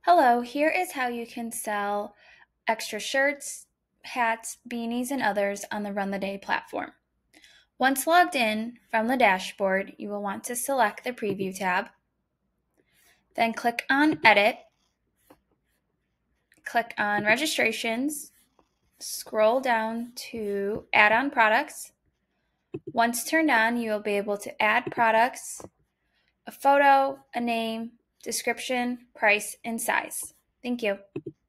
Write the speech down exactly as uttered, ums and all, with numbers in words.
Hello, here is how you can sell extra shirts, hats, beanies, and others on the Run the Day platform. Once logged in from the dashboard, you will want to select the Preview tab, then click on Edit, click on Registrations, scroll down to Add-on Products. Once turned on, you will be able to add products, a photo, a name, description, price, and size. Thank you.